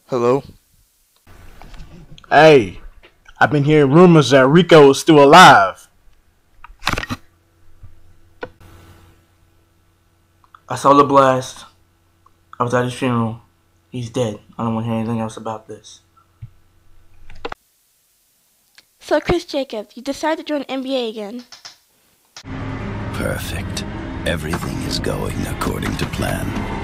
Hello? Hey, I've been hearing rumors that Rico is still alive. I saw the blast. I was at his funeral. He's dead. I don't want to hear anything else about this. So Chris Jacob, you decided to join NBA again. Perfect. Everything is going according to plan.